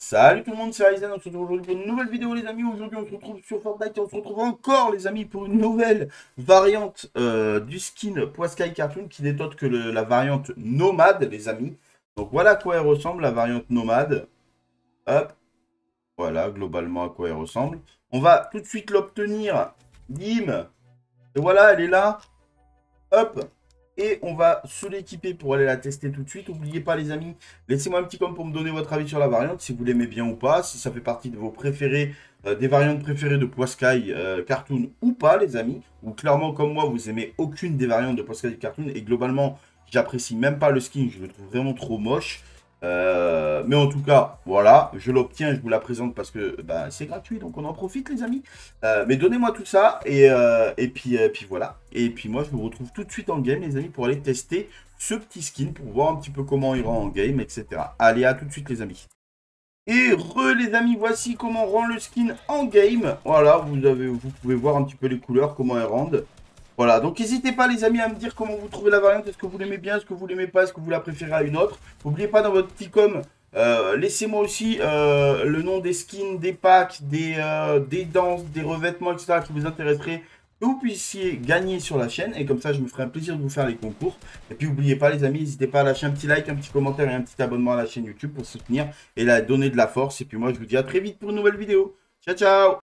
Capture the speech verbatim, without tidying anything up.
Salut tout le monde, c'est Ryzen, on se retrouve aujourd'hui pour une nouvelle vidéo les amis. Aujourd'hui on se retrouve sur Fortnite et on se retrouve encore les amis pour une nouvelle variante euh, du skin Poiscaille Cartoon qui n'est autre que le- la variante nomade les amis. Donc voilà à quoi elle ressemble la variante nomade. Hop, voilà globalement à quoi elle ressemble. On va tout de suite l'obtenir. Bim. Et voilà, elle est là. Hop. Et on va se l'équiper pour aller la tester tout de suite. N'oubliez pas les amis, laissez-moi un petit com pour me donner votre avis sur la variante, si vous l'aimez bien ou pas, si ça fait partie de vos préférés, euh, des variantes préférées de Poiscaille euh, Cartoon ou pas les amis. Ou clairement comme moi, vous aimez aucune des variantes de Poiscaille Cartoon et globalement, j'apprécie même pas le skin, je le trouve vraiment trop moche. Euh, mais en tout cas, voilà, je l'obtiens, je vous la présente parce que bah, c'est gratuit, donc on en profite les amis. Euh, mais donnez-moi tout ça et, euh, et puis, euh, puis voilà. Et puis moi je vous retrouve tout de suite en game les amis pour aller tester ce petit skin pour voir un petit peu comment il rend en game, et cetera. Allez, à tout de suite les amis. Et re les amis, voici comment rend le skin en game. Voilà, vous, avez, vous pouvez voir un petit peu les couleurs, comment elles rendent. Voilà, donc n'hésitez pas les amis à me dire comment vous trouvez la variante. Est-ce que vous l'aimez bien, est-ce que vous l'aimez pas, est-ce que vous la préférez à une autre. N'oubliez pas dans votre petit com, euh, laissez-moi aussi euh, le nom des skins, des packs, des, euh, des danses, des revêtements, et cetera qui vous intéresseraient. Que vous puissiez gagner sur la chaîne. Et comme ça, je me ferai un plaisir de vous faire les concours. Et puis n'oubliez pas les amis, n'hésitez pas à lâcher un petit like, un petit commentaire et un petit abonnement à la chaîne YouTube pour soutenir et la donner de la force. Et puis moi, je vous dis à très vite pour une nouvelle vidéo. Ciao, ciao!